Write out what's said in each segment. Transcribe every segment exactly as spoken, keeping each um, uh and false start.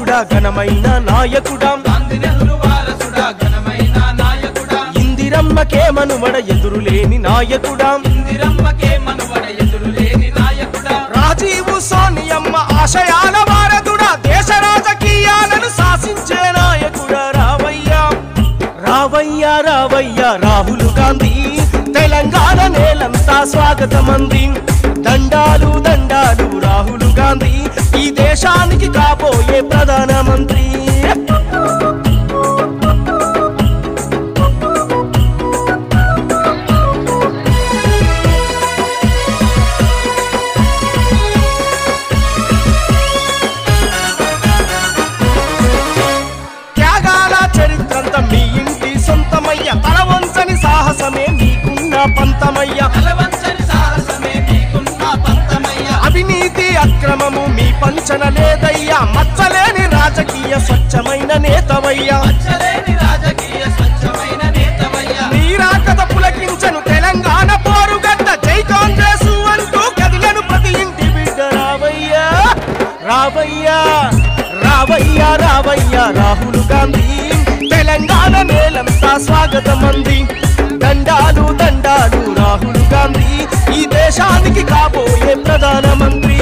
వారసుడా ఘనమైన నాయకుడా గాంధీ నెహ్రూ వారసుడా ఘనమైన నాయకుడా ఇందిరమ్మకే మనువడ ఎదురులేని నాయకుడా ఇందిరమ్మకే మనువడ ఎదురులేని నాయకుడా రాజీవ్ సోనియమ్మ ఆశయాల వారధుడా దేశ రాజకీయాలను శాసించే నాయకుడా రావయ్యా రావయ్యా రావయ్యా రాహుల్ గాంధీ తెలంగాణ నేలంతా స్వాగతమంది దండాలు దండాలు రాహుల్ గాంధీ ఈ దేశానికి కాబోయే ప్రధానమంత్రి త్యాగాల చరిత్రంత మీ ఇంటి సొంతమయ్య తల వంచని సాహసమే మీకున్న పంతమయ్య బలవంచని సాహసమే మీకున్న పంతమయ్య అవినీతి అక్రమము మీ పంచన లేదయ్యా మచ్చలేని రాజకీయ స్వచ్ఛమైన నేతవయ్యా మచ్చలేని రాజకీయ స్వచ్ఛమైన నేతవయ్య నీరాకత పులకించను తెలంగాణ పోరుగడ్డ జై కాంగ్రెస్ అంటూ కదిలను ప్రతి ఇంటి బిడ్డ రావయ్యా రావయ్యా రావయ్యా రావయ్యా రాహుల్ గాంధీ తెలంగాణ నేలంతా స్వాగతమంది దండాలు దండాలు రాహుల్ గాంధీ ఈ దేశానికి కాబోయే ప్రధానమంత్రి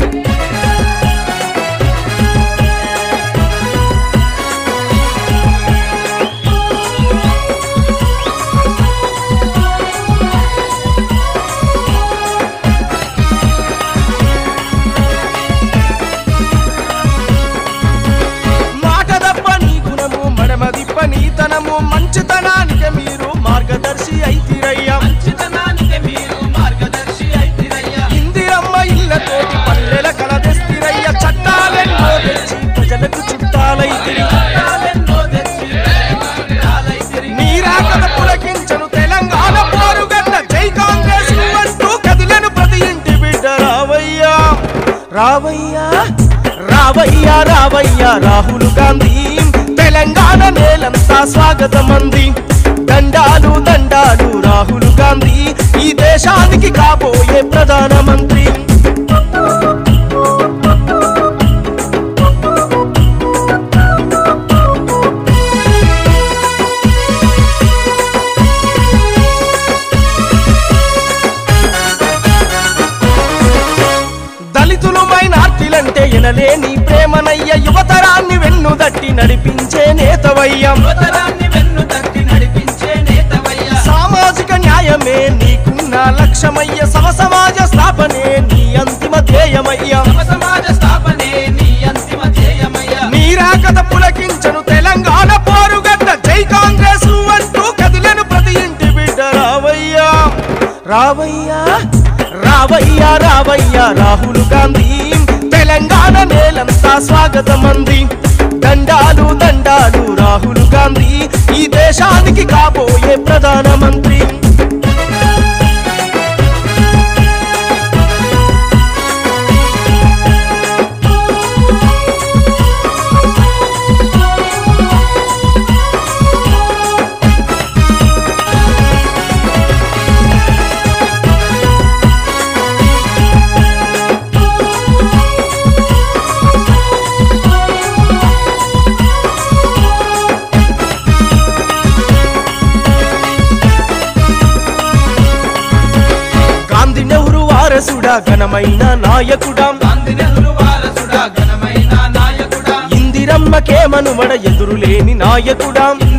మాటదప్ప నీ గుణము మడమదిప్ప నీతనము మంచితనానికి మీరు మార్గదర్శి అయితిరయ్యా మంచితనానికి మీరు మార్గదర్శి అయితిరయ్యా ఇందిరమ్మ ఇళ్ళతోటి పల్లెల కలదెస్తిరయ్య చట్టాలెన్నో తెచ్చి ప్రజలకు చుట్టాలైతిరి చుట్టాలెన్నో తెచ్చి చుట్టాలైతిరి నీరాకత పులకించను తెలంగాణ పోరుగడ్డ జై కాంగ్రెస్ అంటూ కదిలను ప్రతి ఇంటి బిడ్డ రావయ్యా రావయ్యా రావయ్యా రావయ్యా రాహుల్ గాంధీ తెలంగాణ నేలంతా స్వాగతమంది దండాలు దండాలు రాహుల్ గాంధీ ఈ దేశానికి కాబోయే ప్రధానమంత్రి దళితులు మైనార్టీలంటే ఎనలేని ప్రేమనయ్య యువతరాన్ని వెన్నుదట్టి నడిపించే నేతవయ్య యువతరాన్ని వెన్ను తట్టి నడిపించే నేతవయ్య సామాజిక న్యాయమే నీకున్న లక్ష్యమయ్య సమ సమాజ స్థాపనే నీ అంతిమ ధ్యేయమయ్య సమ సమాజ స్థాపనే నీ అంతిమ ధ్యేయమయ్య నీరాకత పులకించను తెలంగాణ పోరుగడ్డ జై కాంగ్రెస్ అంటూ కదిలను ప్రతి ఇంటి బిడ్డ రావయ్యా రావయ్యా రావయ్యా రావయ్యా రాహుల్ గాంధీ తెలంగాణ నేలంతా స్వాగతమంది దండాలు దండాలు రాహుల్ గాంధీ ఈ దేశానికి కాబోయే ప్రధానమంత్రి గాంధీ నెహ్రూ వారసుడా ఘనమైన నాయకుడా గాంధీ నెహ్రూ వారసుడా ఘనమైన నాయకుడా ఇందిరమ్మకే మనువడ ఎదురులేని నాయకుడా